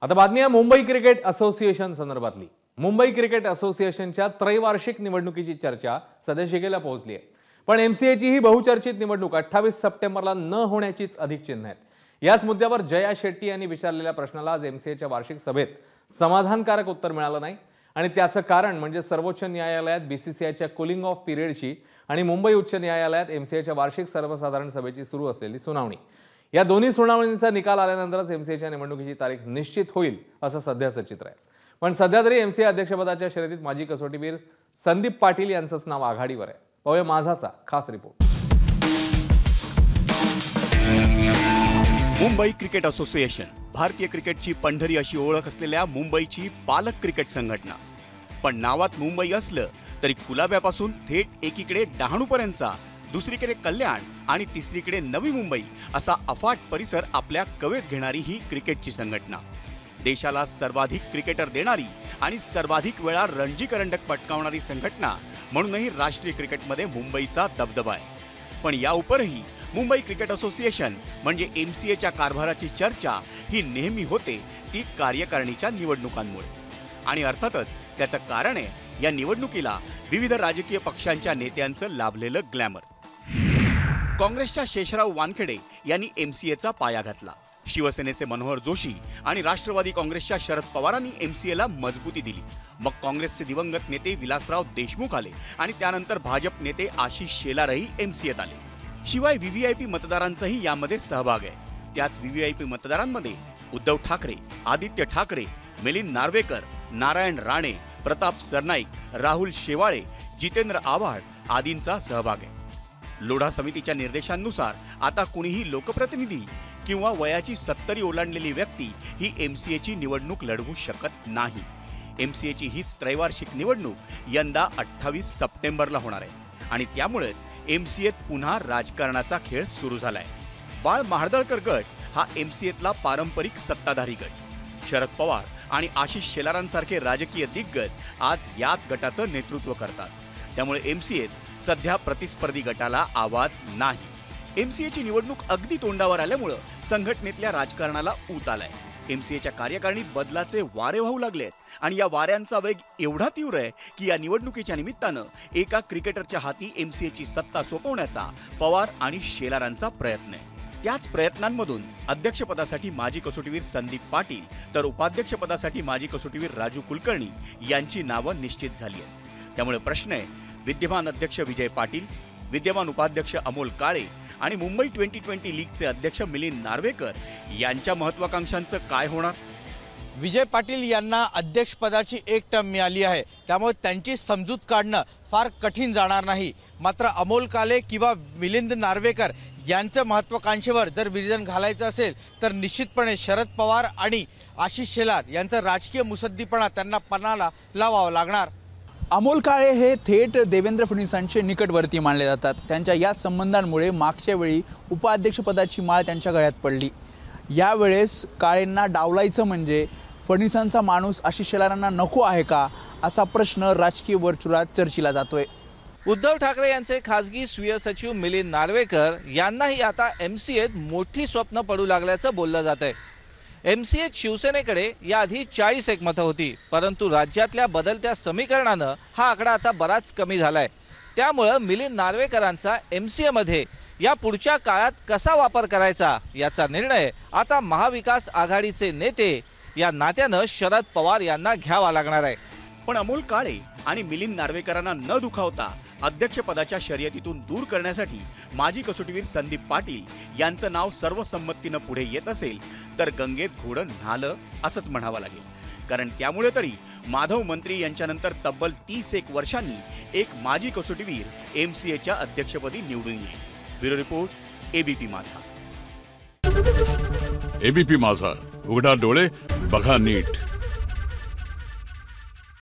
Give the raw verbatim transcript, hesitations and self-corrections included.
आता बातमी आहे मुंबई क्रिकेट असोसिएशन संदर्भातली। मुंबई क्रिकेट असोसिएशनच्या त्रैवार्षिक निवडणुकीची चर्चा सध्या शिगेला पोहोचली आहे। पण एमसीएची ही बहुचर्चित निवडणूक अठ्ठावीस सप्टेंबरला न होण्याचीच अधिक चिन्ह आहेत। याच मुद्द्यावर जया शेट्टी यांनी विचारलेल्या प्रश्नाला आज एमसीएच्या वार्षिक सभेत समाधानकारक उत्तर मिळालं नाही आणि त्याचं कारण म्हणजे सर्वोच्च न्यायालयात बीसीसीआयच्या कूलिंग ऑफ पिरियडची आणि मुंबई उच्च न्यायालयात एमसीएच्या वार्षिक सर्वसाधारण सभेची सुरू असलेली सुनावणी। या दोन्ही सुनावणींचा निकाल आल्यानंतरच एमसीएच्या निवडणुकीची तारीख निश्चित होईल असं सध्याचं चित्र आहे। पण सध्या तरी एमसीए अध्यक्षपदाच्या शर्यतीत माजी कसोटीवीर संदीप पाटील यांचंच नाव आघाडीवर आहे। पाहूया माझाचा खास रिपोर्ट। मुंबई क्रिकेट असोसिएशन भारतीय क्रिकेटची पंढरी अशी ओळख असलेल्या मुंबईची पालक क्रिकेट संघटना। पण नावात मुंबई असलं तरी कुलाब्यापासून थेट एकीकडे डहाणूपर्यंतचा, दुसरीकडे कल्याण आणि तिसरीकडे नवी मुंबई असा अफाट परिसर आपल्या कवेत घेणारी ही क्रिकेटची संघटना। देशाला सर्वाधिक क्रिकेटर देणारी आणि सर्वाधिक वेळा रणजी करंडक पटकावणारी संघटना म्हणूनही राष्ट्रीय क्रिकेटमध्ये मुंबईचा दबदबा आहे। पण या उपरही मुंबई क्रिकेट असोसिएशन म्हणजे एमसीएच्या कारभाराची चर्चा ही नेहमी होते ती कार्यकारिणीच्या निवडणुकांमुळे। आणि अर्थातच त्याचं कारण आहे या निवडणुकीला विविध राजकीय पक्षांच्या नेत्यांचं लाभलेलं ग्लॅमर। काँग्रेसच्या शेषराव वानखेडे यांनी एमसीएचा पाया घातला। शिवसेनेचे मनोहर जोशी आणि राष्ट्रवादी काँग्रेसच्या शरद पवारांनी एमसीएला मजबूती दिली। मग काँग्रेसचे दिवंगत नेते विलासराव देशमुख आले आणि त्यानंतर भाजप नेते आशिष शेलारही एमसीएत आले। शिवाय व्हीव्हीआयपी मतदारांचाही यामध्ये सहभाग आहे। त्याच व्हीव्हीआयपी मतदारांमध्ये उद्धव ठाकरे, आदित्य ठाकरे, मिलिंद नार्वेकर, नारायण राणे, प्रताप सरनाईक, राहुल शेवाळे, जितेंद्र आव्हाड आदींचा सहभाग आहे। लोढा समितीच्या निर्देशांनुसार आता कुणीही लोकप्रतिनिधी किंवा वयाची सत्तरी ओलांडलेली व्यक्ती ही एमसीएची निवडणूक लढवू शकत नाही। एमसीएची हीच त्रैवार्षिक निवडणूक यंदा अठ्ठावीस सप्टेंबरला होणार आहे आणि त्यामुळेच एमसीएत पुन्हा राजकारणाचा खेळ सुरू झालाय। बाळ महाडदळकर गट हा एमसीएतला पारंपरिक सत्ताधारी गट। शरद पवार आणि आशिष शेलारांसारखे राजकीय दिग्गज आज याच गटाचं नेतृत्व करतात। त्यामुळे एमसीएत सध्या प्रतिस्पर्धी गटाला आवाज नाही। एमसीएची निवडणूक अगदी तोंडावर आल्यामुळे संघटनेतल्या राजकारणाला ऊत आलाय। एमसीएच्या कार्यकारिणीत बदलाचे वारे वाहू लागलेत आणि या वाऱ्यांचा वेग एवढा तीव्र आहे की या निवडणुकीच्या निमित्तानं एका क्रिकेटरच्या हाती एमसीएची सत्ता सोपवण्याचा पवार आणि शेलारांचा प्रयत्न आहे। त्याच प्रयत्नांमधून अध्यक्षपदासाठी माजी कसोटीवीर संदीप पाटील तर उपाध्यक्षपदासाठी माजी कसोटीवीर राजू कुलकर्णी यांची नावं निश्चित झाली आहेत। त्यामुळे प्रश्न आहे, विद्यमान अध्यक्ष विजय पाटील, विद्यमान उपाध्यक्ष अमोल काळे आणि मुंबई ट्वेंटी ट्वेंटी लीगचे अध्यक्ष मिलिंद नार्वेकर यांच्या महत्वाकांक्षांचं काय होणार? विजय पाटील यांना अध्यक्षपदाची एक टर्म मिळाली आहे, त्यामुळे त्यांची समजूत काढणं फार कठीण जाणार नाही। मात्र अमोल काळे किंवा मिलिंद नार्वेकर यांच्या महत्वाकांक्षेवर जर विजन घालायचं असेल तर निश्चितपणे शरद पवार आणि आशिष शेलार यांचा राजकीय मुसद्दीपणा त्यांना पणाला लावावा लागणार। अमोल काळे हे थेट देवेंद्र फडणवीसांचे निकटवर्ती मानले जातात। त्यांच्या या संबंधांमुळे मागच्या वेळी उपाध्यक्षपदाची माळ त्यांच्या गळ्यात पडली। यावेळेस काळेंना डावलायचं म्हणजे फडणवीसांचा माणूस आशिष शेलारांना नको आहे का, असा प्रश्न राजकीय वर्तुळात चर्चेला जातोय। उद्धव ठाकरे यांचे खासगी स्वीय सचिव मिलिंद नार्वेकर यांनाही आता एमसीएत मोठी स्वप्न पडू लागल्याचं बोललं जात आहे। एमसीएत शिवसेनेकडे याआधी चाळीस एक मतं होती, परंतु राज्यातल्या बदलत्या समीकरणानं हा आकडा आता बराच कमी झालाय। त्यामुळे मिलिंद नार्वेकरांचा एमसीए मध्ये या पुढच्या काळात कसा वापर करायचा याचा निर्णय आता महाविकास आघाडीचे नेते या नात्यानं शरद पवार यांना घ्यावा लागणार आहे। पण अमोल काळे आणि मिलिंद नार्वेकरांना न दुखावता अध्यक्षपदाच्या शर्यतीतून दूर करण्यासाठी माजी कसोटीवीर संदीप पाटील यांचं नाव सर्वसंमतीनं पुढे येत असेल तर गंगेत घोडं न्हालं असंच म्हणावं लागेल। कारण त्यामुळे तरी माधव मंत्री यांच्यानंतर तब्बल तीस एक वर्षांनी एक माजी कसोटीवीर एमसीएच्या अध्यक्षपदी निवडून येईल। Bureau report, ABP Majha. ABP Majha, उघडा डोळे बघा नीट।